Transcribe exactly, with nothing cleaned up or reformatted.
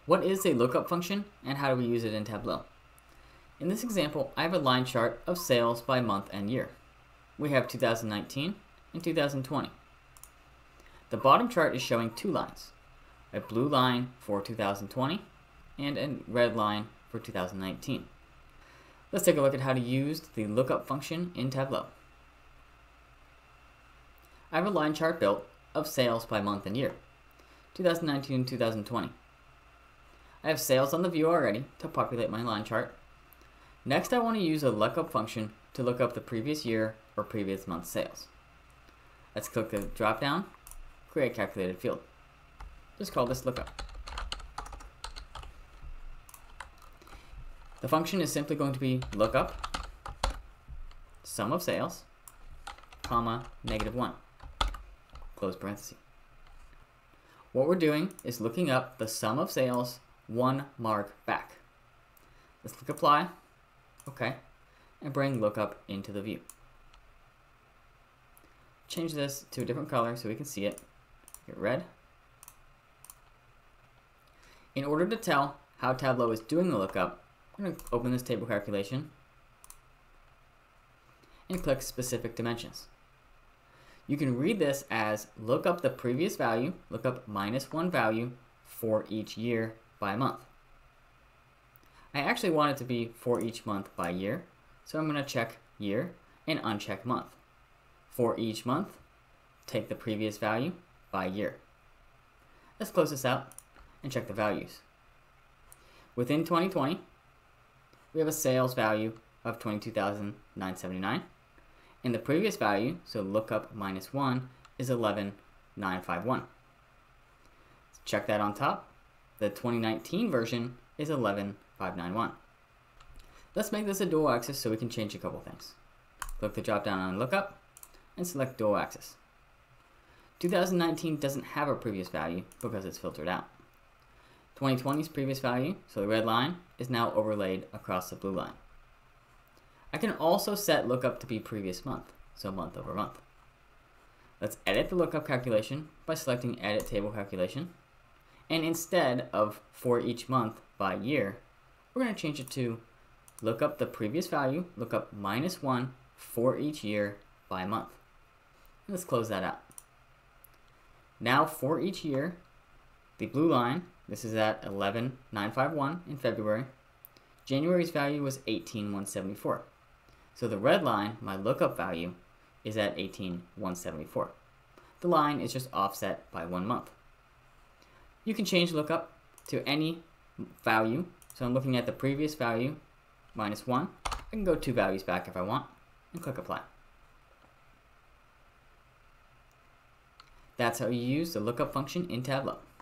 What is a lookup function and how do we use it in Tableau? In this example, I have a line chart of sales by month and year. We have two thousand nineteen and two thousand twenty. The bottom chart is showing two lines, a blue line for two thousand twenty and a red line for two thousand nineteen. Let's take a look at how to use the lookup function in Tableau. I have a line chart built of sales by month and year, two thousand nineteen and two thousand twenty. I have sales on the view already to populate my line chart. Next, I want to use a lookup function to look up the previous year or previous month's sales. Let's click the drop down, create a calculated field. Just call this lookup. The function is simply going to be lookup sum of sales, comma, negative one, close parenthesis. What we're doing is looking up the sum of sales one mark back. Let's click apply, okay, and bring lookup into the view. Change this to a different color so we can see it. Get red. In order to tell how Tableau is doing the lookup, we're going to open this table calculation and click specific dimensions. You can read this as look up the previous value, look up minus one value for each year by month. I actually want it to be for each month by year, so I'm going to check year and uncheck month. For each month, take the previous value by year. Let's close this out and check the values. Within twenty twenty, we have a sales value of twenty-two thousand nine hundred seventy-nine. And the previous value, so lookup minus one, is eleven thousand nine hundred fifty-one. Check that on top. The twenty nineteen version is eleven thousand five hundred ninety-one. Let's make this a dual axis so we can change a couple things. Click the drop down on lookup and select dual axis. two thousand nineteen doesn't have a previous value because it's filtered out. twenty twenty's previous value, so the red line, is now overlaid across the blue line. I can also set lookup to be previous month, so month over month. Let's edit the lookup calculation by selecting Edit Table Calculation. And instead of for each month by year, we're going to change it to look up the previous value, look up minus one for each year by month. Let's close that out. Now for each year, the blue line, this is at eleven thousand nine hundred fifty-one in February. January's value was eighteen thousand one hundred seventy-four. So the red line, my lookup value, is at eighteen thousand one hundred seventy-four. The line is just offset by one month. You can change lookup to any value. So I'm looking at the previous value minus one. I can go two values back if I want and click apply. That's how you use the lookup function in Tableau.